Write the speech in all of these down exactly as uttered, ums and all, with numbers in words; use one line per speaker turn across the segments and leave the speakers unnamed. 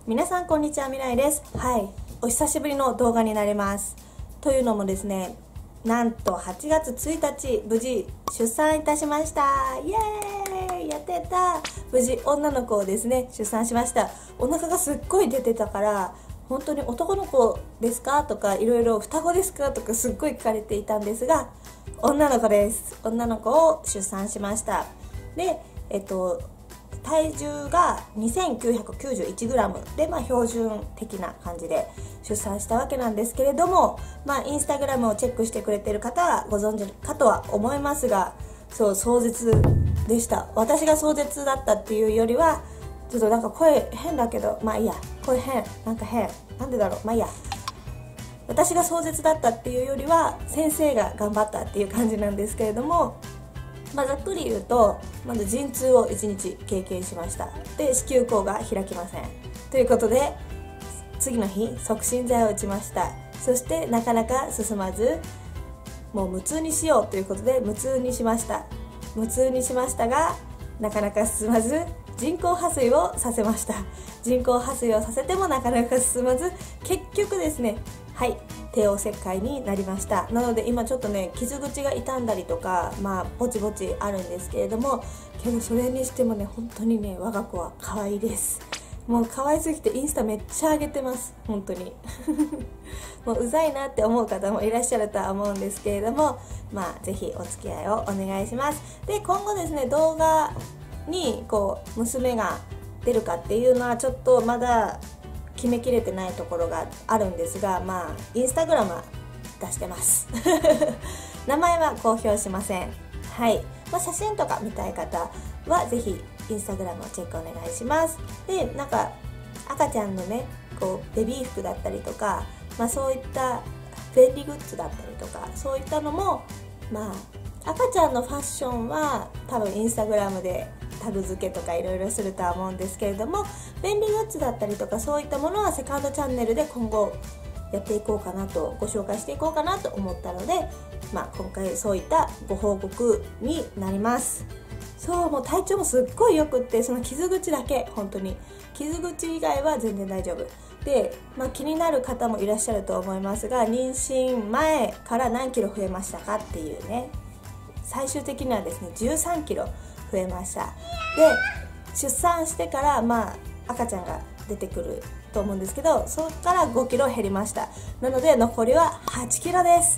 皆さんこんにちは、みらいです。はい、お久しぶりの動画になります。というのもですね、なんとはちがつついたち無事出産いたしました。イエーイ、やってた。無事女の子をですね出産しました。お腹がすっごい出てたから、本当に男の子ですかとか、いろいろ双子ですかとかすっごい聞かれていたんですが、女の子です。女の子を出産しました。で、えっと体重が にせんきゅうひゃくきゅうじゅういちグラム で、まあ、標準的な感じで出産したわけなんですけれども、まあ、インスタグラムをチェックしてくれている方はご存知かとは思いますが、そう壮絶でした。私が壮絶だったっていうよりは、ちょっとなんか声変だけど、まあいいや、声変なんか変なんでだろう、まあいいや。私が壮絶だったっていうよりは先生が頑張ったっていう感じなんですけれども、まあ、ざっくり言うと、まず陣痛をいちにち経験しました。で、子宮口が開きませんということで、次の日促進剤を打ちました。そしてなかなか進まず、もう無痛にしようということで無痛にしました無痛にしましたが、なかなか進まず、人工破水をさせました。人工破水をさせてもなかなか進まず、結局ですね、はい帝王切開になりました。なので今ちょっとね、傷口が傷んだりとか、まあぼちぼちあるんですけれども、けどそれにしてもね、本当にね、我が子は可愛いです。もう可愛すぎてインスタめっちゃ上げてます、本当にもううざいなって思う方もいらっしゃるとは思うんですけれども、まあぜひお付き合いをお願いします。で、今後ですね、動画にこう娘が出るかっていうのはちょっとまだ決めきれてないところがあるんですが、まあインスタグラムは出してます名前は公表しません。はい、まあ、写真とか見たい方はぜひインスタグラムをチェックお願いします。で、なんか赤ちゃんのね、こうベビー服だったりとか、まあ、そういった便利グッズだったりとか、そういったのも、まあ赤ちゃんのファッションは多分インスタグラムでタグ付けとかいろいろするとは思うんですけれども、便利グッズだったりとかそういったものはセカンドチャンネルで今後やっていこうかなと、ご紹介していこうかなと思ったので、まあ、今回そういったご報告になります。そう、もう体調もすっごいよくって、その傷口だけ、本当に傷口以外は全然大丈夫で、まあ、気になる方もいらっしゃると思いますが、妊娠前から何キロ増えましたかっていうね、最終的にはですねじゅうさんキロ増えました。で、出産してからまあ赤ちゃんが出てくると思うんですけど、そこからごキロ減りました。なので残りははちキロです。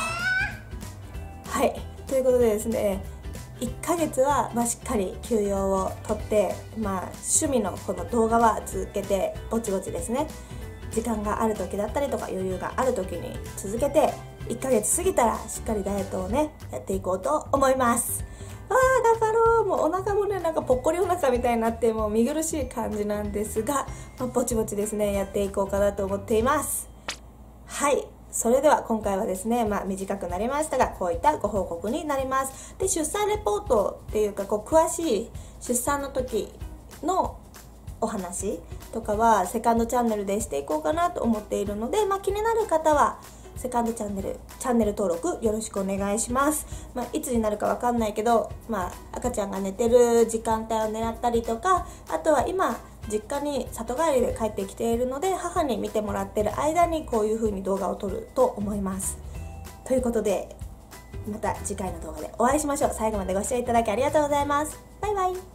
はい、ということでですね、いっかげつはまあしっかり休養をとって、まあ、趣味のこの動画は続けてぼちぼちですね、時間がある時だったりとか余裕がある時に続けて、いっかげつ過ぎたらしっかりダイエットをねやっていこうと思います。わー、頑張ろう。もうお腹もね、なんかぽっこりお腹みたいになって、もう見苦しい感じなんですが、まあ、ぼちぼちですねやっていこうかなと思っています。はい、それでは今回はですね、まあ、短くなりましたが、こういったご報告になります。で、出産レポートっていうか、こう詳しい出産の時のお話とかはセカンドチャンネルでしていこうかなと思っているので、まあ、気になる方はセカンドチャンネルチャンネル登録よろしくお願いします。まあ、いつになるかわかんないけど、まあ、赤ちゃんが寝てる時間帯を狙ったりとか、あとは今実家に里帰りで帰ってきているので、母に見てもらってる間にこういう風に動画を撮ると思います。ということで、また次回の動画でお会いしましょう。最後までご視聴いただきありがとうございます。バイバイ。